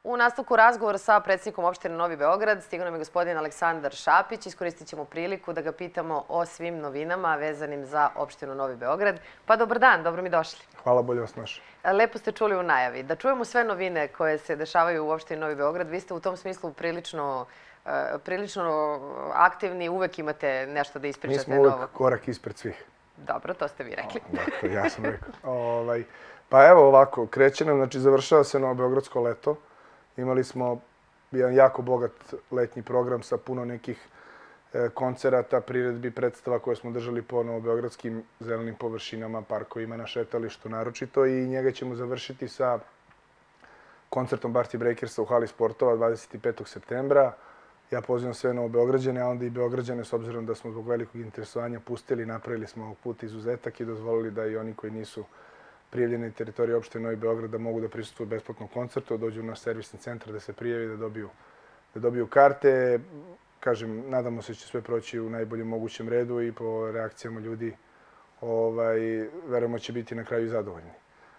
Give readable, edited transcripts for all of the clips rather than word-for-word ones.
U nastavku razgovora sa predsjednikom opštine Novi Beograd stigao nam je gospodin Aleksandar Šapić. Iskoristit ćemo priliku da ga pitamo o svim novinama vezanim za opštinu Novi Beograd. Pa dobar dan, dobro mi došli. Hvala, bolje vas našli. Lepo ste čuli u najavi. Da čujemo sve novine koje se dešavaju u opštini Novi Beograd. Vi ste u tom smislu prilično aktivni, uvek imate nešto da ispričate novo. Mi smo uvek korak ispred svih. Dobro, to ste vi rekli. To ja sam rekao. Pa evo ovako, kreće nam, znači završava se Novobeogradsko leto. Imali smo jedan jako bogat letnji program sa puno nekih koncerata, priredbi, predstava koje smo držali po novobeogradskim zelenim površinama, parkovima, na šetalištu naročito, i njega ćemo završiti sa koncertom Barty Breakersa u hali sportova 25. septembra. Ja pozivam sve Novobeograđane, a onda i Beograđane, s obzirom da smo zbog velikog interesovanja pustili, napravili smo ovog puta izuzetak i dozvolili da i oni koji nisu prijavljeni na teritoriji opštine Novi Beograd da mogu da prisustvuju besplatnom koncertu, dođu na servisni centar da se prijavi, da dobiju karte. Kažem, nadamo se da će sve proći u najboljem mogućem redu i po reakcijama ljudi verujemo će biti na kraju zadovoljni.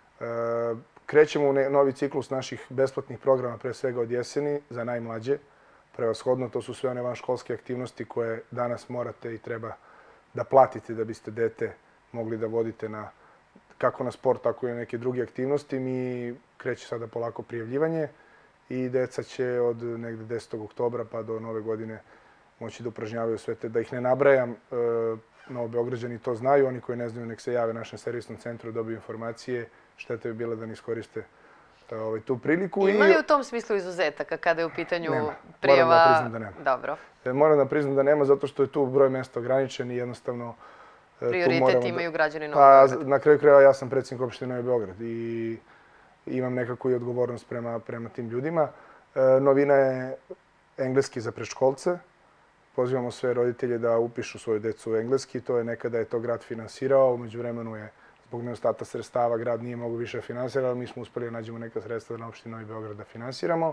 Krećemo u novi ciklus naših besplatnih programa, pre svega od jeseni, za najmlađe. Prevashodno, to su sve one vanškolske aktivnosti koje danas morate i treba da platite da biste dete mogli da vodite kako na sport, tako i na neke druge aktivnosti. Mi kreće sada polako prijavljivanje i deca će od negde 10. oktobra pa do nove godine moći da upražnjavaju sve te. Da ih ne nabrajam, Novobeograđani to znaju, oni koji ne znaju nek se jave našem servisnom centru, dobiju informacije. Šteta bi bila da ne iskoriste tu priliku. Ima li u tom smislu izuzetaka kada je u pitanju prijava? Moram da priznam da nema. Dobro. Moram da priznam da nema zato što je tu broj mesta ograničen i jednostavno prioritet imaju građani Novog Beograda. Na kraju krajeva ja sam predsjednik opštine Novi Beograd i imam nekako i odgovornost prema tim ljudima. Novina je engleski za predškolce. Pozivamo sve roditelje da upišu svoju decu u engleski. Nekada je to grad finansirao, umeđu vremenu je zbog nedostatka sredstava grad nije mogo više finansirati, ali mi smo uspeli da nađemo neka sredstva na opštini Novi Beograd da finansiramo.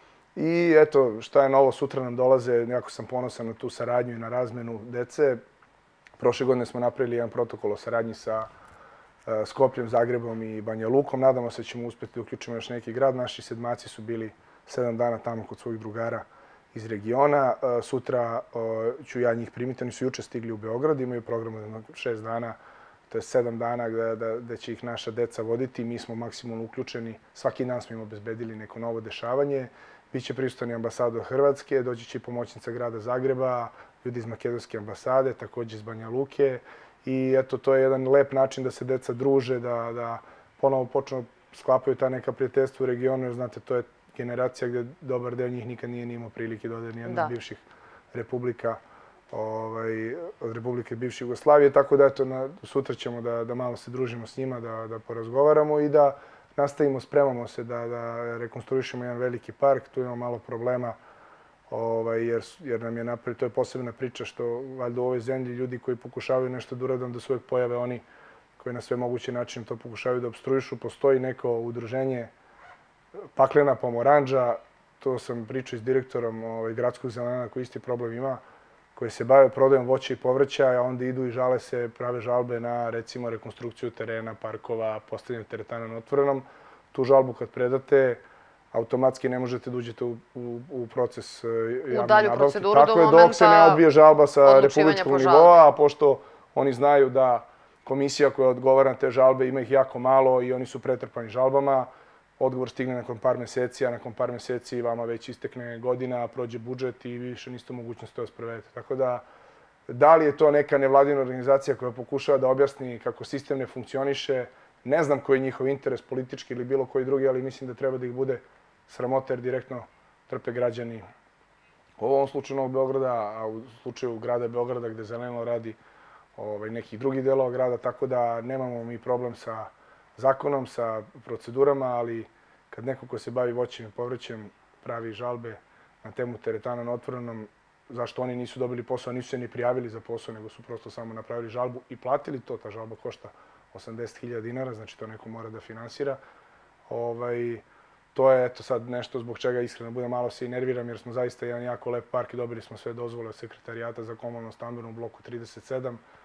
I eto, šta je novo, sutra nam dolaze, jako sam ponosan na tu saradnju i na razmenu dece. Prošle godine smo napravili jedan protokol o saradnji sa Skopljem, Zagrebom i Banja Lukom. Nadamo se da ćemo uspjeti da uključimo još neki grad. Naši sedmaci su bili 7 dana tamo kod svojih drugara iz regiona. Sutra ću ja njih primiti. Oni su juče stigli u Beograd. Imaju program od 6 dana, to je 7 dana gde će ih naša deca voditi. Mi smo maksimalno uključeni. Svaki dan smo im obezbedili neko novo dešavanje. Biće prisutan i ambasador Hrvatske, doći će i pomoćnica grada Zagreba, ljudi iz Makedonske ambasade, također iz Banja Luke. I eto, to je jedan lep način da se deca druže, da ponovo počnu sklapaju ta neka prijateljstva u regionu, jer znate, to je generacija gdje dobar deo njih nikad nije imao prilike da ode nijedna od bivših republika, od Republike bivše Jugoslavije. Tako da, eto, sutra ćemo da malo se družimo s njima, da porazgovaramo i da nastavimo, spremamo se da rekonstruišemo jedan veliki park. Tu imamo malo problema, jer nam je napravili, to je posebna priča što valjda u ovoj zemlji ljudi koji pokušavaju nešto da urade, da se uvek pojave oni koji na sve moguće načine to pokušavaju da obstruišu. Postoji neko udruženje Paklena pomoranđa, to sam pričao s direktorom gradskog zelena koji isti problem ima, koji se bave prodajom voća i povrća, a onda idu i žale se, prave žalbe na, recimo, rekonstrukciju terena, parkova, postavljanje teretana na otvorenom. Tu žalbu kad predate, automatski ne možete da uđete u proces javne nabavke. Tako je, dok se ne odbije žalba sa republičkog nivoa, a pošto oni znaju da komisija koja odgovara na te žalbe ima ih jako malo i oni su pretrpani žalbama, odgovor stigne nakon par meseci, a nakon par meseci vama već istekne godina, prođe budžet i više niste u mogućnosti to sprovedete. Tako da li je to neka nevladina organizacija koja pokušava da objasni kako sistem ne funkcioniše, ne znam koji je njihov interes, politički ili bilo koji drugi, ali mislim da treba da ih bude sramota jer direktno trpe građani u ovom slučaju Novog Beograda, a u slučaju grada Beograda gde zeleno radi nekih drugih delova grada, tako da nemamo mi problem sa zakonom, sa procedurama, ali kad neko ko se bavi voćem i povrćem pravi žalbe na temu teretana na otvorenom, zašto oni nisu dobili posao, nisu se ni prijavili za posao, nego su prosto samo napravili žalbu i platili to, ta žalba košta 80.000 dinara, znači to neko mora da finansira. To je eto sad nešto zbog čega iskreno budem malo se i nerviram, jer smo zaista jedan jako lep park i dobili smo sve dozvole od sekretarijata za komunalno stambeno u bloku 37.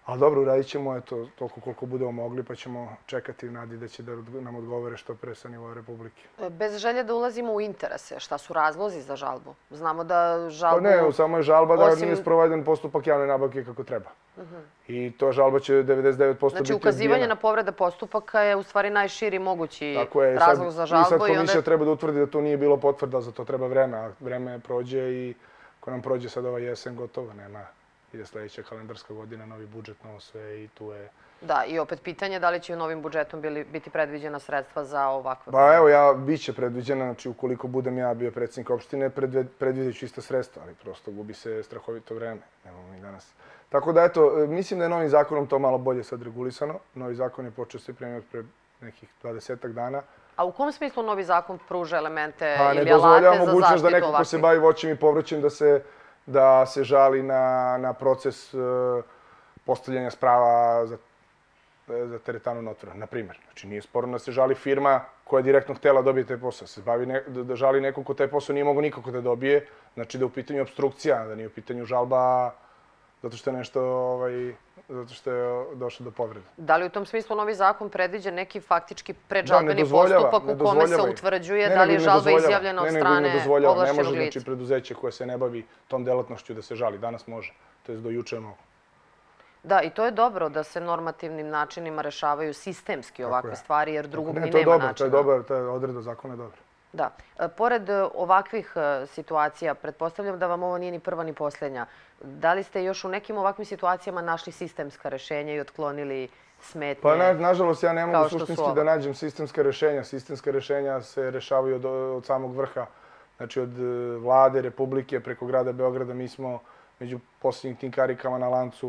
Ali dobro, uradit ćemo toliko koliko budemo mogli, pa ćemo čekati u nadi da će da nam odgovore što pre sa nivoa Republike. Bez želje da ulazimo u interese, šta su razlozi za žalbu? Znamo da žalbu... Pa ne, samo je žalba da nije sproveden postupak javne nabavke kako treba. I to žalba će 99% biti odbijena. Znači, ukazivanje na povrede postupaka je u stvari najširi mogući razlog za žalbu. I sad komisija treba da utvrdi da to nije bilo potvrda, za to treba vreme, a vreme prođe i ako nam prođe sad ova jesen, gotovo, nema. Ide sledeća kalendarska godina, novi budžet, novo sve i tu je... Da, i opet pitanje da li će u novim budžetom biti predviđena sredstva za ovakve... Pa evo, bit će predviđena, znači ukoliko budem ja bio predsjednik opštine, predvidjet ću ista sredstva, ali prosto gubi se strahovito vreme. Nemamo mi danas. Tako da, eto, mislim da je novim zakonom to malo bolje sad regulisano. Novi zakon je počeo se primenjivati pre nekih 20-ak dana. A u kom smislu novi zakon pruža elemente ili alate za zaštitu ovakvih? zaštitu Ne dozvoljava mogućnost da neko ko se bavi voćem i povrćem da se žali na proces postavljanja sprava za teretanu notvora, na primjer. Znači, nije sporno da se žali firma koja je direktno htela dobije taj posao. Da žali neko ko taj posao nije mogo nikako da dobije. Znači, da je u pitanju obstrukcija, da nije u pitanju žalba zato što je nešto, zato što je došlo do povrede. Da li u tom smislu novi zakon predviđa neki faktički predžalbeni postupak u kome se utvrđuje da li je žalba izjavljena od strane ovlašćenog lica? Ne može, znači, preduzeće koje se ne bavi tom delatnošću da se žali. Danas može. To je do juče mogo. Da, i to je dobro da se normativnim načinima rešavaju sistemski ovakve stvari, jer drugog ni nema načina. To je dobro, ta odredba zakona je dobra. Da. Pored ovakvih situacija, pretpostavljam da vam ovo nije ni prva ni posljednja. Da li ste još u nekim ovakvim situacijama našli sistemska rešenja i otklonili smetnje? Pa nažalost, ja ne mogu suštinski da nađem sistemska rešenja. Sistemska rešenja se rešavaju od samog vrha. Znači, od vlade, Republike, preko grada Beograda. Mi smo među posljednjim tim karikama na lancu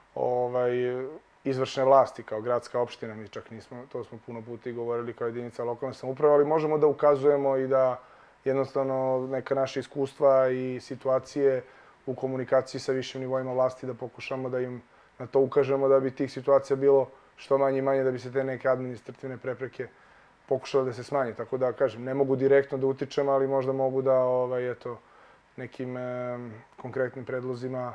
izvršne vlasti kao gradska opština. Mi čak nismo, to smo puno puta i govorili kao jedinica lokalne samouprave, ali možemo da ukazujemo i da jednostavno neka naša iskustva i situacije u komunikaciji sa višim nivoima vlasti da pokušamo da im na to ukažemo da bi tih situacija bilo što manje i manje, da bi se te neke administrativne prepreke pokušale da se smanje. Tako da, kažem, ne mogu direktno da utičem, ali možda mogu da nekim konkretnim predlozima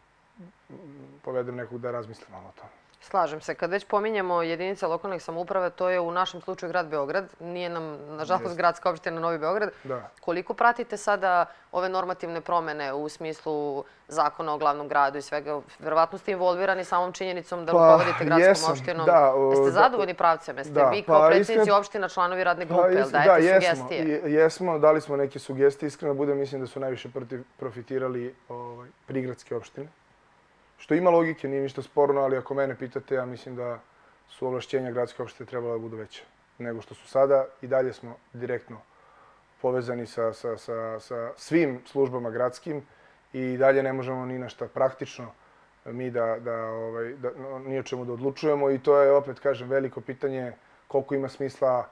povedem nekog da razmisli malo o tome. Slažem se. Kad već pominjemo jedinice lokalnih samouprave, to je u našem slučaju grad Beograd. Nije nam, nažalost, gradska opština Novi Beograd. Koliko pratite sada ove normativne promene u smislu zakona o glavnom gradu i svega? Verovatno ste involvirani samom činjenicom da rukovodite gradskom opštinom. Jeste zadovoljni pravcem? Jeste vi kao predsjednici opština članovi radne grupe? Jel dajete sugestije? Jesmo. Dali smo neke sugestije. Iskreno budem, mislim da su najviše profitirali prigradske opštine. Što ima logike, nije ništa sporno, ali ako mene pitate, ja mislim da su ovlašćenja gradske opštine trebala da budu veće nego što su sada. I dalje smo direktno povezani sa svim službama gradskim i dalje ne možemo ni na šta praktično mi ni o čemu da odlučujemo. I to je, opet kažem, veliko pitanje koliko ima smisla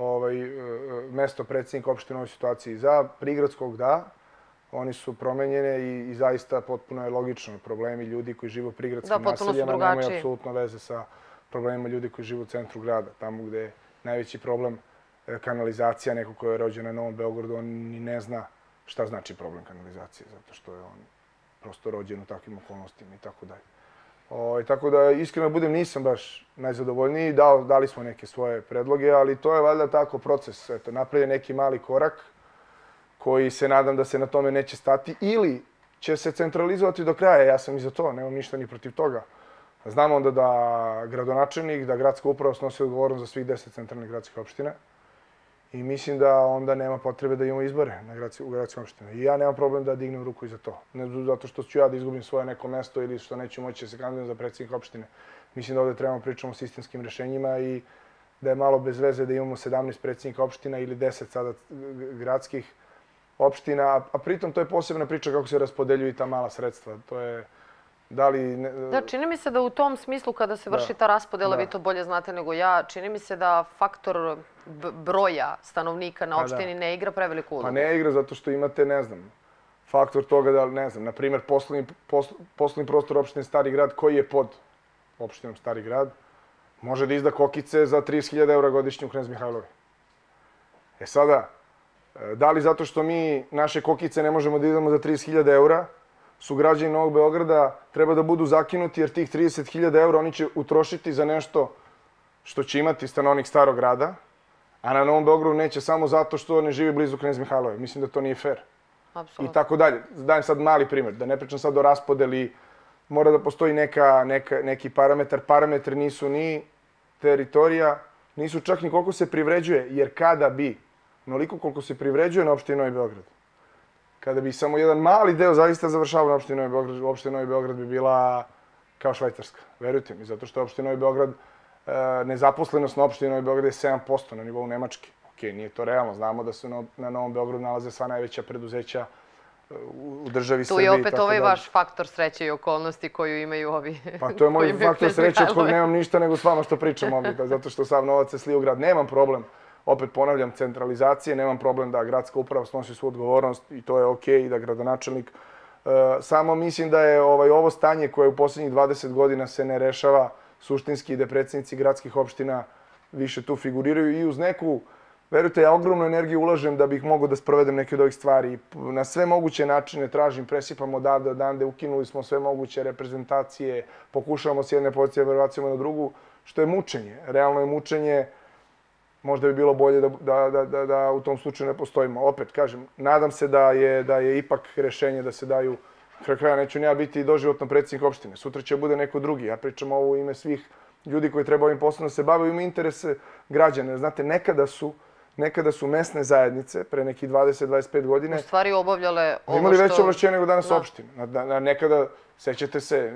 mesto predsjednika opštine u ovoj situaciji. Za prigradskog, da. Oni su promenjene i zaista potpuno je logično. Problemi ljudi koji žive u prigradskim naseljama nemaju apsolutno veze sa problemima ljudi koji žive u centru grada. Tamo gde je najveći problem kanalizacija, neko ko je rođen na Novom Beogradu, on ni ne zna šta znači problem kanalizacije, zato što je on prosto rođen u takvim okolnostima i tako dalje. Tako da, iskreno budem, nisam baš najzadovoljniji. Dali smo neke svoje predloge, ali to je valjda tako proces. Napravljen neki mali korak koji se nadam da se na tome neće stati ili će se centralizovati do kraja. Ja sam i za to, nemam ništa ni protiv toga. Znam onda da gradonačelnik, da gradska uprava snosi odgovornost za svih 10 centralnih gradskih opština i mislim da onda nema potrebe da imamo izbore u gradskim opštinama. I ja nemam problem da dignem ruku i za to. Ne zato što ću ja da izgubim svoje neko mesto ili što neću moći da se kandidujem za predsjednika opštine. Mislim da ovde trebamo pričamo o sistemskim rešenjima i da je malo bez veze da imamo 17 predsjednika opština ili 10 sada gradskih opština, a pritom to je posebna priča kako se raspodeljuju ta mala sredstva. To je, Da, čini mi se da u tom smislu kada se vrši ta raspodela, vi to bolje znate nego ja, čini mi se da faktor broja stanovnika na opštini ne igra preveliku ulogu. Pa ne igra zato što imate, ne znam, faktor toga da, ne znam, na primjer, poslovni prostor opštine Stari grad koji je pod opštinom Stari grad, može da izda kokice za 30.000 € godišnje u Knez Mihajlovi. Sada, da li zato što mi naše kokice ne možemo da izdamo za 30.000 € su građani Novog Beograda treba da budu zakinuti jer tih 30.000 € oni će utrošiti za nešto što će imati stanovnik Starog grada, a na Novom Beogradu neće samo zato što ne živi blizu Knez Mihailove. Mislim da to nije fair. I tako dalje. Dajem sad mali primjer, da ne pričam sad o raspodeli, mora da postoji neki parametar. Parametri nisu ni teritorija, nisu čak ni koliko se privređuje, jer kada bi, onoliko koliko se privređuje na opštini Novi Beograd, kada bi samo jedan mali deo zaista završavao na opštini Novi Beograd, opština Novi Beograd bi bila kao Švajcarska. Verujte mi, zato što opština Novi Beograd, nezaposlenost na opštini Novi Beograd je 7% na nivou Nemačke. Okej, nije to realno. Znamo da se na Novom Beogradu nalaze sva najveća preduzeća u državi Srbiji. Tu je opet ovaj vaš faktor sreće i okolnosti koju imaju ovi. Pa to je moj faktor sreće od kojeg nemam ništa nego s vama što pričam ovdje, zato što sav novac se slije u grad. Nemam problem, opet ponavljam, centralizacije, nemam problem da gradska uprava snosi svu odgovornost i to je okej, i da gradonačelnik. Samo mislim da je ovo stanje koje u posljednjih 20 godina se ne rešava suštinski, da predsjednici gradskih opština više tu figuriraju i uz neku, verujte, ja ogromnu energiju ulažem da bih mogao da sprovedem neke od ovih stvari. Na sve moguće načine tražim, presipamo odande, ukinuli smo sve moguće reprezentacije, pokušavamo s jedne pozicije da prebacimo na drugu, što je mučenje. Realno je mučenje, možda bi bilo bolje da u tom slučaju ne postojimo. Opet, kažem, nadam se da je ipak rešenje da se daju, kraj kraja neću ja biti doživotno predsjednik opštine, sutra će bude neko drugi. Ja pričam ovo u ime svih ljudi koji treba ovim poslom da se bave, u ime interese građana. Znate, nekada su mesne zajednice, pre nekih 20-25 godine, u stvari obavljale ovo što... imali veće ovlašćenje nego danas opštine. Nekada, sećate se,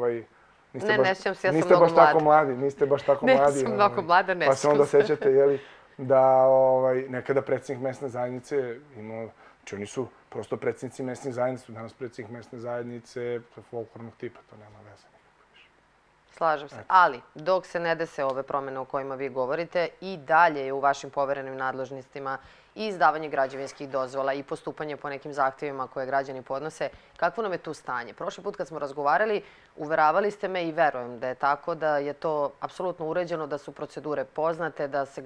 ne sjećam se, ja sam niste mnogo baš tako mladi. Niste baš tako mladi. Ne, sam mnogo mlada, ne pa se onda sećate, da nekada predsjednik mesne zajednice imao, znači oni su prosto predsjednici mesnih zajednica, danas predsjednik mesne zajednice folklornog tipa, to nema veze. Slažem se. Ali, dok se ne dese ove promjene o kojima vi govorite, i dalje je u vašim poverenim nadležnostima i izdavanje građevinskih dozvola i postupanje po nekim zahtjevima koje građani podnose. Kakvo nam je tu stanje? Prošli put kad smo razgovarali, uveravali ste me i verujem da je tako, da je to apsolutno uređeno, da su procedure poznate, da se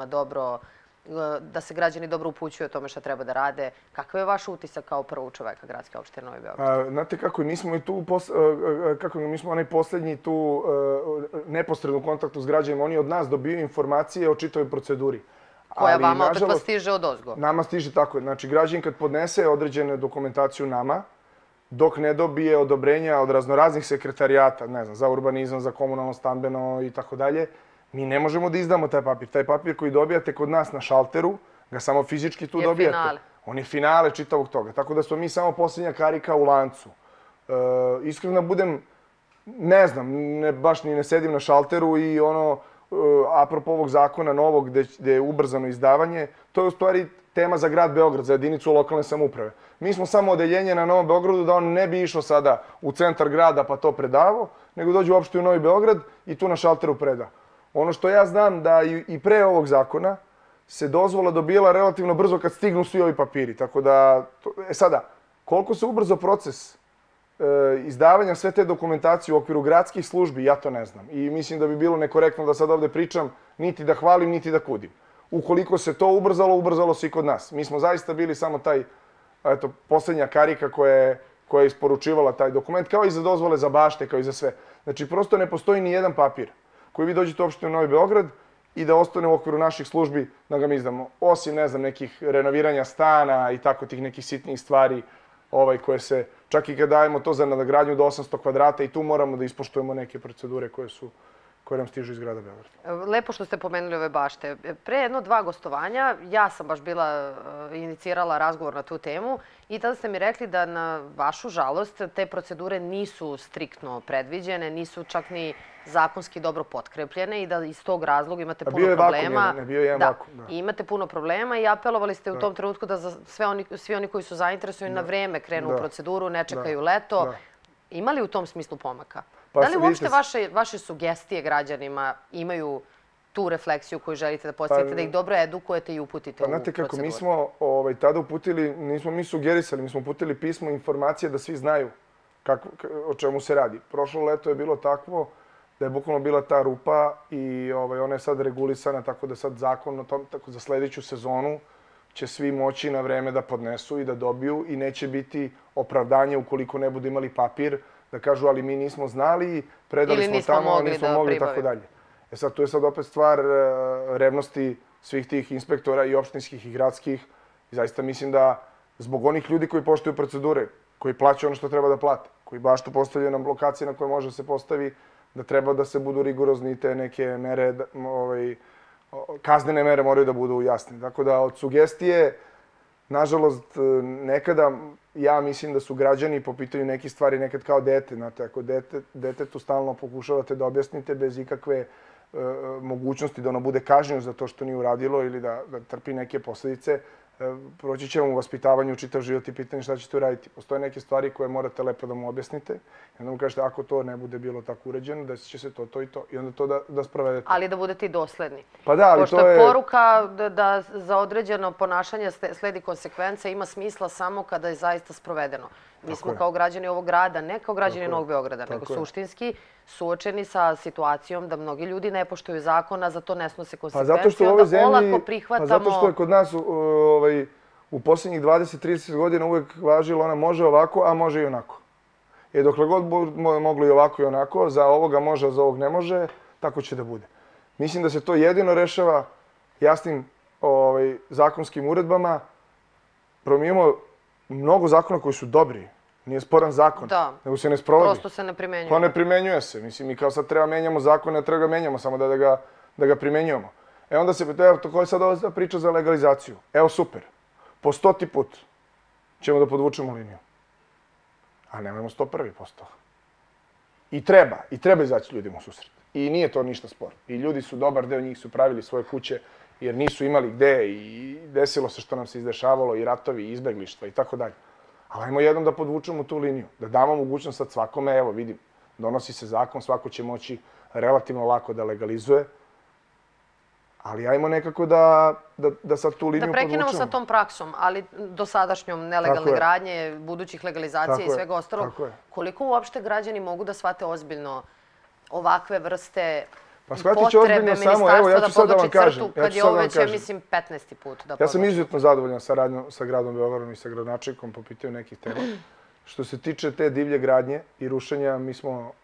građani dobro upućuju o tome šta treba da rade. Kakav je vaš utisak kao prvog čoveka gradske opštine Novi Beograd? Znate kako, mi smo onaj posljednji tu neposrednu kontaktu s građanima. Oni od nas dobiju informacije o čitavoj proceduri. Koja vama opet pa stiže od ozgo? Nama stiže tako. Znači, građanin kad podnese određenu dokumentaciju nama, dok ne dobije odobrenja od raznoraznih sekretarijata, ne znam, za urbanizam, za komunalno, stambeno i tako dalje, mi ne možemo da izdamo taj papir. Taj papir koji dobijate kod nas na šalteru, ga samo fizički tu dobijate. Je finale. On je finale čitavog toga. Tako da smo mi samo posljednja karika u lancu. Iskreno budem, ne znam, baš ni ne sedim na šalteru i apropo ovog zakona novog gde je ubrzano izdavanje, to je u stvari tema za grad Beograd, za jedinicu lokalne samouprave. Mi smo samo odeljenje na Novom Beogradu da on ne bi išao sada u centar grada pa to predavo, nego dođe u opštinu Novi Beograd i tu na šalteru preda. Ono što ja znam da i pre ovog zakona se dozvola dobijala relativno brzo kad stignu svi ovi papiri. Tako da, sada, koliko se ubrzo proces izdavanja sve te dokumentacije u okviru gradskih službi, ja to ne znam. I mislim da bi bilo nekorektno da sad ovde pričam, niti da hvalim, niti da kudim. Ukoliko se to ubrzalo, ubrzalo se i kod nas. Mi smo zaista bili samo taj, posljednja karika koja je isporučivala taj dokument, kao i za dozvole za bašte, kao i za sve. Znači, prosto ne postoji ni jedan papir koji vi dođete u opštinu Novi Beograd i da ostane u okviru naših službi da ga mi izdamo. Osim, ne znam, nekih renoviranja stana i tako tih nekih sitnijih stvari koje se, čak i kad dajemo to za nadogradnju do 800 kvadrata i tu moramo da ispoštujemo neke procedure koje nam stižu iz grada Beograda. Lepo što ste pomenuli ove bašte. Pre 1-2 gostovanja, ja sam baš bila inicirala razgovor na tu temu i tada ste mi rekli da na vašu žalost te procedure nisu striktno predviđene, nisu čak ni zakonski dobro potkrepljene i da iz tog razloga imate puno problema. Bio je jedan vakum. I imate puno problema i apelovali ste u tom trenutku da svi oni koji su zainteresovani na vreme krenu u proceduru, ne čekaju leto. Ima li u tom smislu pomaka? Da li uopšte vaše sugestije građanima imaju tu refleksiju koju želite da postavite, da ih dobro edukujete i uputite u proceduru? Znate kako, mi smo tada uputili, nismo mi sugerisali, mi smo uputili pismo informacije da svi znaju o čemu se radi. Prošlo leto je bilo takvo da je bukvalno bila ta rupa i ona je sad regulisana, tako da sad zakon za sljedeću sezonu će svi moći na vreme da podnesu i da dobiju i neće biti opravdanje ukoliko ne budu imali papir da kažu ali mi nismo znali, predali smo tamo, nismo mogli i tako dalje. E sad, tu je sad opet stvar revnosti svih tih inspektora i opštinskih i gradskih. I zaista mislim da zbog onih ljudi koji poštuju procedure, koji plaćaju ono što treba da plate, koji baš tu postavljaju na lokacije na koje može da se postavi, da treba da se budu rigorozni te neke mere, kaznene mere moraju da budu jasne. Tako da od sugestije, nažalost, nekada ja mislim da su građani po pitanju nekih stvari nekad kao dete. Znate, ako detetu stalno pokušavate da objasnite bez ikakve mogućnosti da ono bude kažnjeno za to što nije uradilo ili da trpi neke posledice, proći će vam u vaspitavanju čitav život i pitanje šta ćete uraditi. Postoje neke stvari koje morate lepo da mu objasnite i onda mu kažete ako to ne bude bilo tako uređeno, desit će se to i to i onda to da sprovedete. Ali da budete i dosledni. Pa da, ali pošto to je... poruka da za određeno ponašanje sledi konsekvenca ima smisla samo kada je zaista sprovedeno. Mi smo kao građani ovog grada, ne kao građani Novog Beograda, nego suštinski suočeni sa situacijom da mnogi ljudi ne poštuju zakon, a za to ne snose konsekvencije. Onda olako prihvatamo... Pa zato što je kod nas u posljednjih 20-30 godina uvek važilo ona može ovako, a može i onako. I dokle god moglo i ovako i onako, za ovoga može, a za ovog ne može, tako će da bude. Mislim da se to jedino rešava jasnim zakonskim uredbama. Promijenimo mnogo zakona koji su dobri. Nije sporan zakon, nego se ne sprovodi. Prosto se ne primenjuje. Pa ne primenjuje se. Mislim, mi kao sad treba menjamo zakon, ne treba ga menjamo, samo da ga primenjujemo. E onda se, evo, to koja je sad ova priča za legalizaciju. Evo, super. Po 100. put ćemo da podvučemo liniju. A nemojmo 101%. I treba izaći ljudima u susret. I nije to ništa sporo. I ljudi su, dobar deo njih su pravili svoje kuće, jer nisu imali gde i desilo se što nam se izdešavalo, i ratovi, i izbeglištva, i tako dalje. Ali ajmo jednom da podvučemo tu liniju, da damo mogućnost sad svakome, evo vidim, donosi se zakon, svako će moći relativno lako da legalizuje, ali ajmo nekako da sad tu liniju podvučemo. Da prekinemo sa tom praksom, ali dosadašnjom nelegalne gradnje, budućih legalizacija i svega ostalog, koliko uopšte građani mogu da shvate ozbiljno ovakve vrste potrebe ministarstva da podvuči crtu kad je ovo već, ja mislim, 15. put da podvuči? Ja sam izuzetno zadovoljan saradnjom sa gradom Beogradom i sa gradonačelnikom po pitanju nekih tema. Što se tiče te divlje gradnje i rušenja, mi smo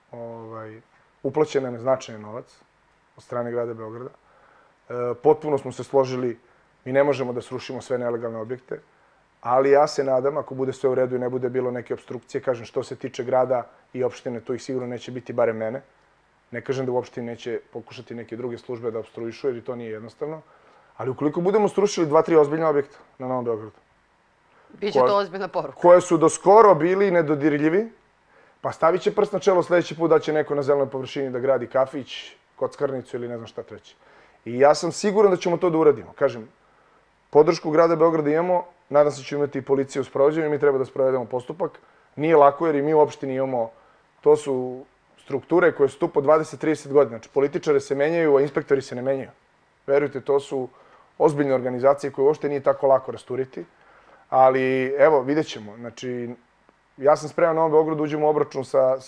uplaćen nam je značajan novac od strane grada Beograda. Potpuno smo se složili, mi ne možemo da srušimo sve nelegalne objekte, ali ja se nadam, ako bude sve u redu i ne bude bilo neke obstrukcije, kažem, što se tiče grada i opštine, to ih sigurno neće biti, barem mene. Ne kažem da u opštini neće pokušati neke druge službe da obstruišu, jer i to nije jednostavno. Ali ukoliko budemo srušili 2-3 ozbiljna objekta na Novom Beogradu, biće to ozbiljna poruka. Koje su do skoro bili nedodirljivi, pa stavit će prst na čelo sljedeći put da će neko na zelenoj površini da gradi kafić, kockarnicu ili ne znam šta treće. I ja sam siguran da ćemo to da uradimo. Kažem, podršku grada Beograda imamo, nadam se da ćemo imati i policiju u sprovođenju i mi treba da sprovedemo postupak. Nije lako jer i mi u opštini imamo, to su strukture koje su tu po 20-30 godina. Znači, političare se menjaju, a inspektori se ne menjaju. Verujte, to su ozbiljne organizacije koje uopšte nije tako lako rasturiti. Ali, evo, vidjet ćemo. Znači, ja sam spreman na Novom Beogradu, uđemo u obračun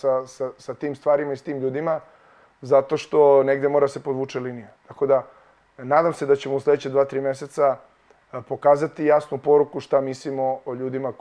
sa tim stvarima i s tim ljudima, zato što negde mora se podvuče linija. Tako da, nadam se da ćemo u sledeće 2-3 meseca pokazati jasnu poruku šta mislimo o ljudima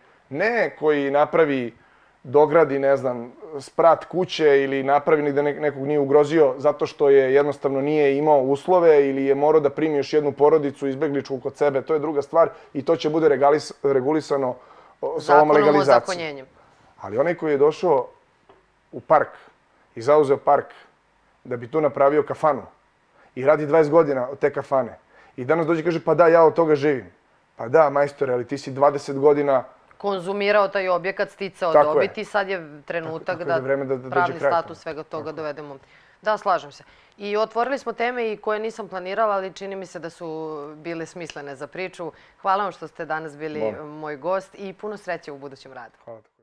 koji napravi, dogradi, ne znam, sprat kuće ili napravi da nekog nije ugrozio zato što je jednostavno nije imao uslove ili je morao da primi još jednu porodicu izbegličku kod sebe. To je druga stvar i to će bude regulisano sa ovom legalizacijom. Zakonom o zakonjenju. Ali onaj koji je došao u park i zauzeo park da bi tu napravio kafanu i radi 20 godina od te kafane i danas dođe i kaže pa da, ja od toga živim. Pa da, majstore, ali ti si 20 godina konzumirao taj objekat, sticao dobit i sad je trenutak da pravni status svega toga dovedemo. Da, slažem se. I otvorili smo teme koje nisam planirala, ali čini mi se da su bile smislene za priču. Hvala vam što ste danas bili moj gost i puno sreće u budućem radu. Hvala.